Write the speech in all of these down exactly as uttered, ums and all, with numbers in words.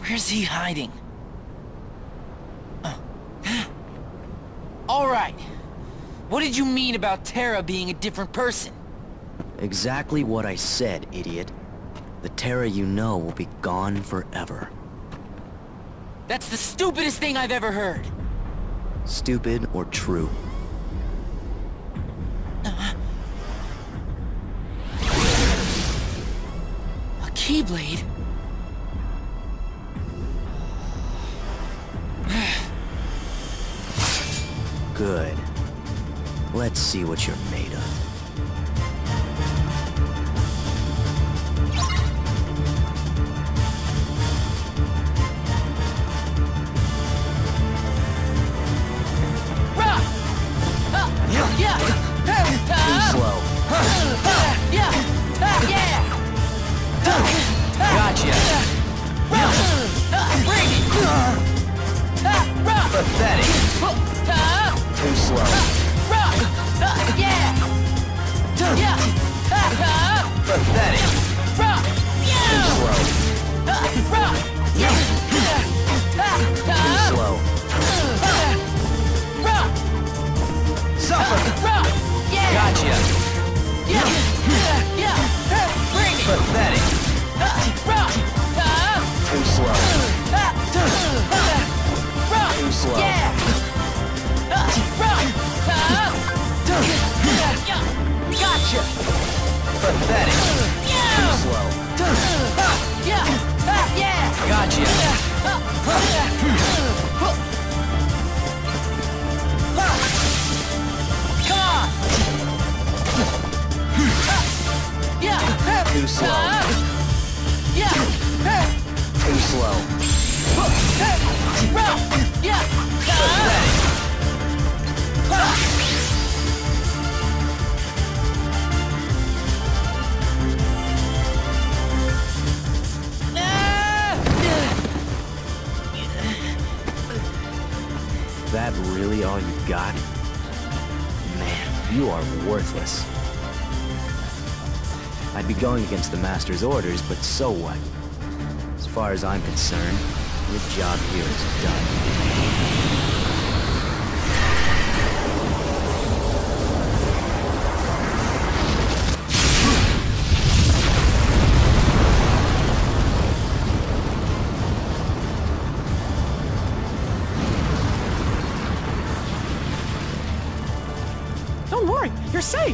Where's he hiding? Uh. All right. What did you mean about Terra being a different person? Exactly what I said, idiot. The Terra you know will be gone forever. That's the stupidest thing I've ever heard. Stupid or true? Uh. A Keyblade? Good. Let's see what you're made of. Too slow. Yeah! Yeah! Gotcha! Bring it! Pathetic! Too slow. Yeah! Yeah! Pathetic! Too slow. Too slow. Suffer! Gotcha! Pathetic! Too slow. Too slow. Gotcha! Pathetic! Too slow. Gotcha! Too slow. Too slow. That really all you got? Man, you are worthless. I'd be going against the Master's orders, but so what? As far as I'm concerned, your job here is done. Don't worry, you're safe.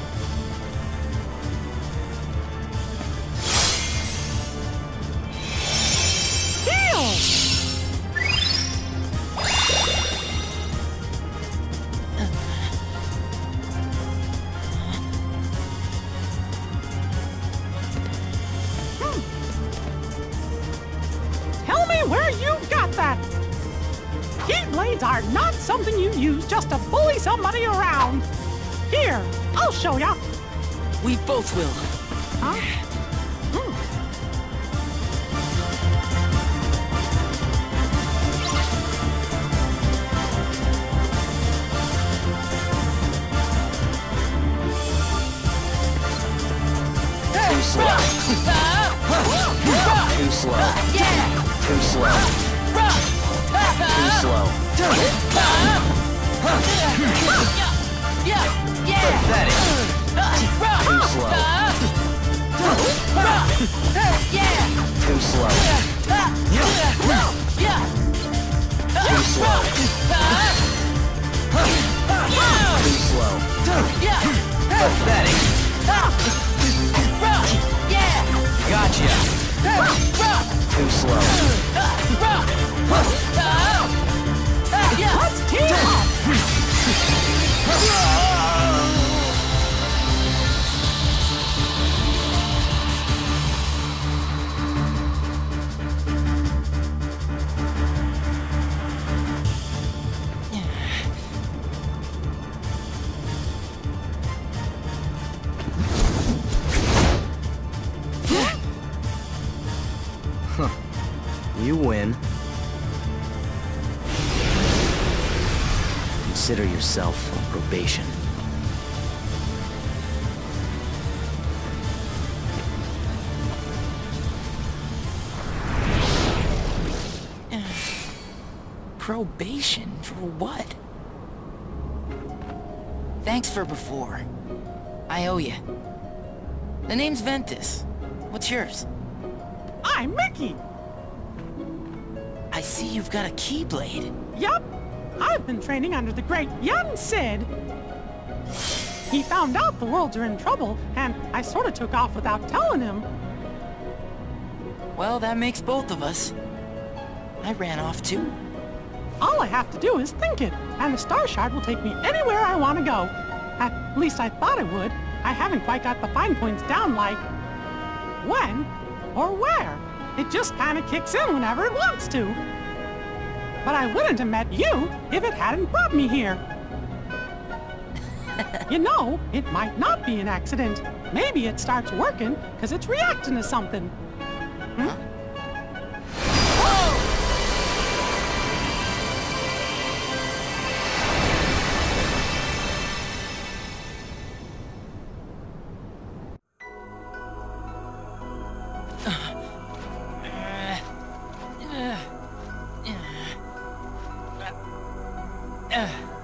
Keyblades are not something you use just to bully somebody around. Here, I'll show ya. We both will. Huh? Hmm. Too slow. Too slow. Too slow. Too slow. Pathetic. Too slow. Too slow. Too slow. Too slow. Pathetic. Gotcha. Too slow. Let's team up. Huh. You win. Consider yourself on probation. Probation? For what? Thanks for before. I owe you. The name's Ventus. What's yours? I'm Mickey. I see you've got a Keyblade. Yup. I've been training under the great Yen Sid. He found out the worlds are in trouble, and I sort of took off without telling him. Well, that makes both of us. I ran off too. All I have to do is think it, and the Star Shard will take me anywhere I want to go. At least I thought it would. I haven't quite got the fine points down like when or where. It just kind of kicks in whenever it wants to. But I wouldn't have met you if it hadn't brought me here. You know, it might not be an accident. Maybe it starts working because it's reacting to something. Hmm? Uh,